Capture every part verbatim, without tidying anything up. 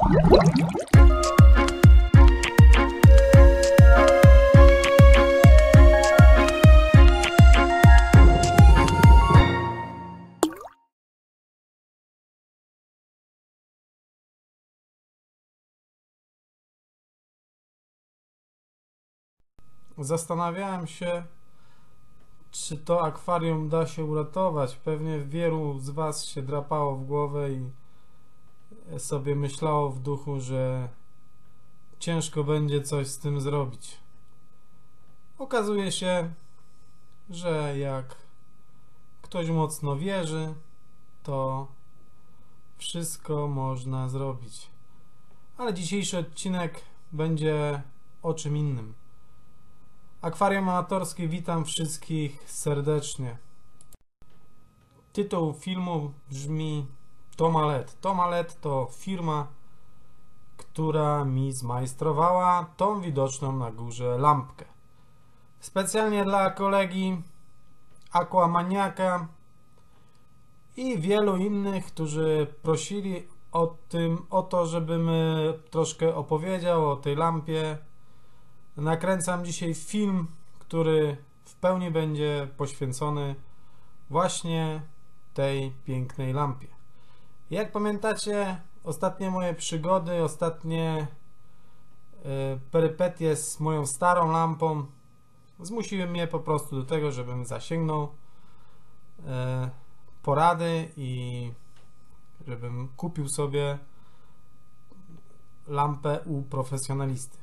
Zastanawiałem się, czy to akwarium da się uratować. Pewnie wielu z Was się drapało w głowę i sobie myślało w duchu, że ciężko będzie coś z tym zrobić. Okazuje się, że jak ktoś mocno wierzy, to wszystko można zrobić. Ale dzisiejszy odcinek będzie o czym innym. Akwarium Amatorskie, witam wszystkich serdecznie. Tytuł filmu brzmi Tomalet. Tomalet to firma, która mi zmajstrowała tą widoczną na górze lampkę. Specjalnie dla kolegi Aquamaniaka i wielu innych, którzy prosili o tym, o to, żebym troszkę opowiedział o tej lampie. Nakręcam dzisiaj film, który w pełni będzie poświęcony właśnie tej pięknej lampie. Jak pamiętacie, ostatnie moje przygody, ostatnie y, perypetie z moją starą lampą zmusiły mnie po prostu do tego, żebym zasięgnął y, porady i żebym kupił sobie lampę u profesjonalisty.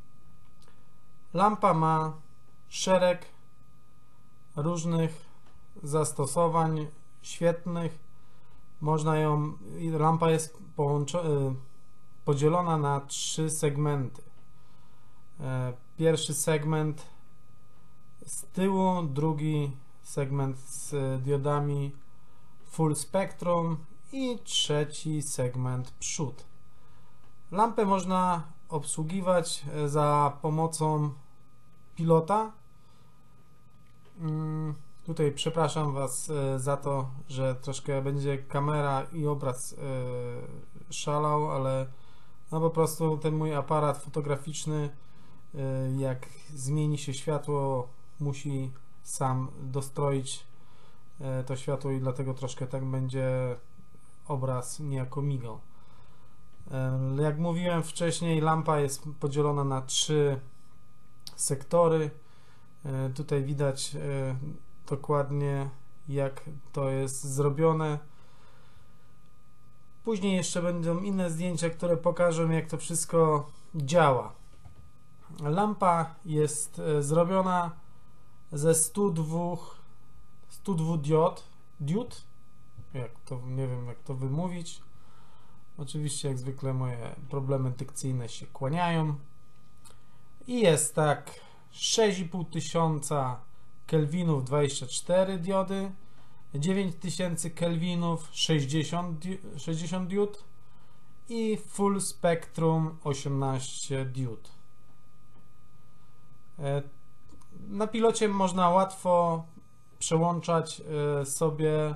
Lampa ma szereg różnych zastosowań świetnych. Można ją, lampa jest podzielona na trzy segmenty. Pierwszy segment z tyłu, drugi segment z diodami full spectrum i trzeci segment przód. Lampę można obsługiwać za pomocą pilota. Tutaj przepraszam Was za to, że troszkę będzie kamera i obraz szalał, ale no po prostu ten mój aparat fotograficzny, jak zmieni się światło, musi sam dostroić to światło i dlatego troszkę tak będzie obraz niejako migał. Jak mówiłem wcześniej, lampa jest podzielona na trzy sektory. Tutaj widać dokładnie, jak to jest zrobione. Później jeszcze będą inne zdjęcia, które pokażą, jak to wszystko działa. Lampa jest zrobiona ze stu dwóch diod, diod, jak to, nie wiem jak to wymówić. Oczywiście jak zwykle moje problemy dykcyjne się kłaniają. I jest tak sześć i pół tysiąca kelwinów dwadzieścia cztery diody, dziewięć tysięcy kelwinów sześćdziesiąt, sześćdziesiąt diod i full spectrum osiemnaście diod. Na pilocie można łatwo przełączać sobie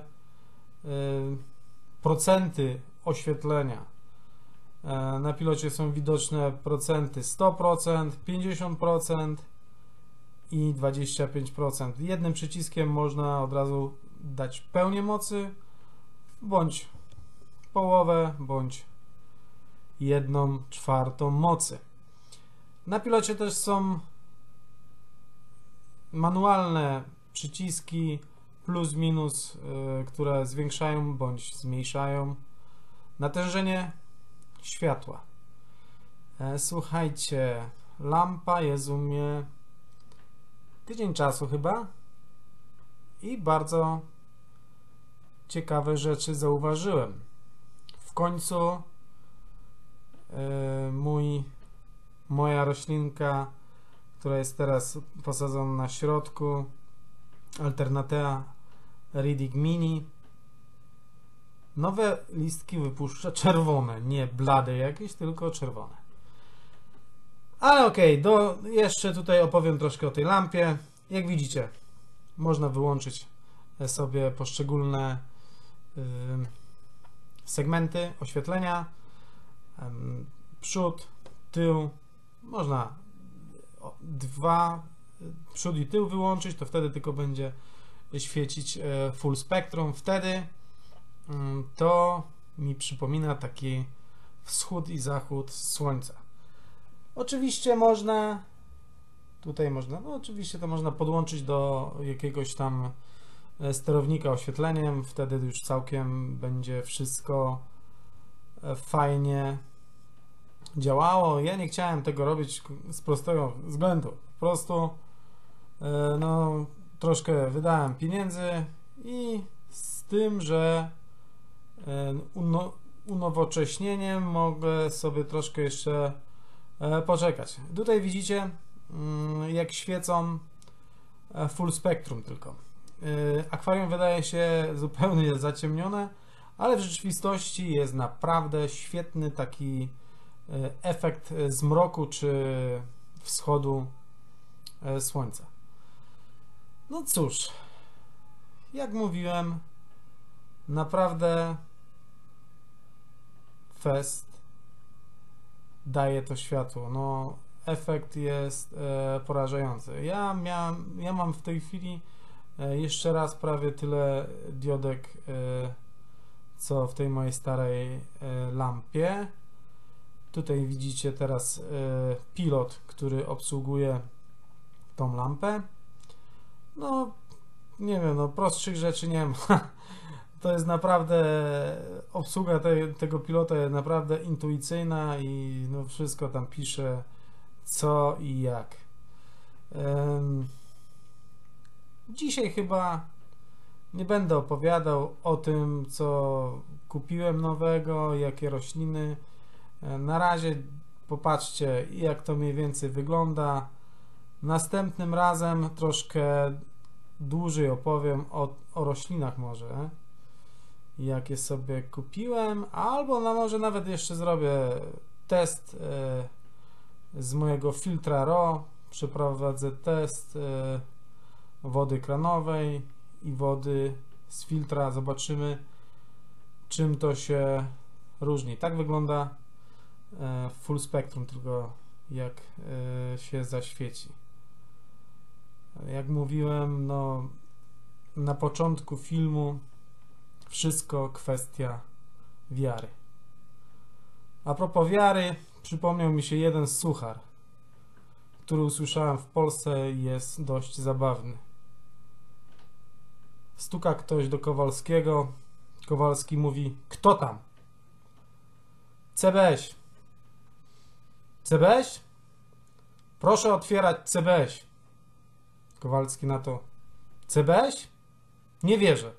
procenty oświetlenia. Na pilocie są widoczne procenty sto procent, pięćdziesiąt procent i dwadzieścia pięć procent. Jednym przyciskiem można od razu dać pełnię mocy, bądź połowę, bądź jedną czwartą mocy. Na pilocie też są manualne przyciski plus minus, yy, które zwiększają bądź zmniejszają natężenie światła. E, słuchajcie, lampa jest u mnie tydzień czasu chyba i bardzo ciekawe rzeczy zauważyłem. W końcu e, mój, moja roślinka, która jest teraz posadzona na środku, Alternatea Riddick Mini, nowe listki wypuszcza czerwone, nie blade jakieś, tylko czerwone. Ale okej, do jeszcze tutaj opowiem troszkę o tej lampie. Jak widzicie, można wyłączyć sobie poszczególne yy, segmenty oświetlenia. Yy, przód, tył, można dwa, przód i tył wyłączyć, to wtedy tylko będzie świecić full spektrum. Wtedy to mi przypomina taki wschód i zachód słońca. Oczywiście można, tutaj można, no oczywiście to można podłączyć do jakiegoś tam sterownika oświetleniem, wtedy już całkiem będzie wszystko fajnie działało. Ja nie chciałem tego robić z prostego względu. Po prostu no, troszkę wydałem pieniędzy i z tym, że uno, unowocześnieniem mogę sobie troszkę jeszcze poczekać. Tutaj widzicie, jak świecą full spektrum tylko. Akwarium wydaje się zupełnie zaciemnione, ale w rzeczywistości jest naprawdę świetny taki efekt zmroku czy wschodu słońca. No cóż, jak mówiłem, naprawdę fest daje to światło. No, efekt jest e, porażający. Ja, miałem, ja mam w tej chwili e, jeszcze raz prawie tyle diodek, e, co w tej mojej starej e, lampie. Tutaj widzicie teraz e, pilot, który obsługuje tą lampę. No, nie wiem, no prostszych rzeczy nie ma. To jest naprawdę, obsługa te, tego pilota jest naprawdę intuicyjna i no wszystko tam pisze, co i jak. Um, dzisiaj chyba nie będę opowiadał o tym, co kupiłem nowego, jakie rośliny. Na razie popatrzcie, jak to mniej więcej wygląda. Następnym razem troszkę dłużej opowiem o, o roślinach może, jakie sobie kupiłem, albo no może nawet jeszcze zrobię test e, z mojego filtra R O W. Przeprowadzę test e, wody kranowej i wody z filtra. Zobaczymy, czym to się różni. Tak wygląda e, full spektrum, tylko jak e, się zaświeci. Jak mówiłem, no na początku filmu, wszystko kwestia wiary. A propos wiary, przypomniał mi się jeden suchar, który usłyszałem w Polsce i jest dość zabawny. Stuka ktoś do Kowalskiego. Kowalski mówi: kto tam? C B S. C B S? Proszę otwierać C B S. Kowalski na to: C B S? Nie wierzę.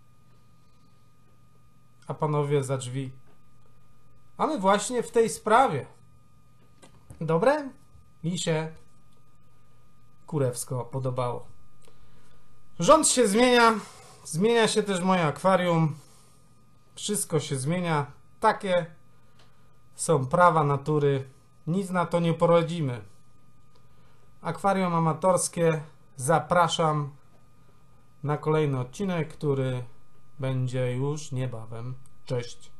A panowie za drzwi: a my właśnie w tej sprawie. Dobre? Mi się kurewsko podobało. Rząd się zmienia, zmienia się też moje akwarium. Wszystko się zmienia. Takie są prawa natury. Nic na to nie poradzimy. Akwarium amatorskie. Zapraszam na kolejny odcinek, który będzie już niebawem. Cześć.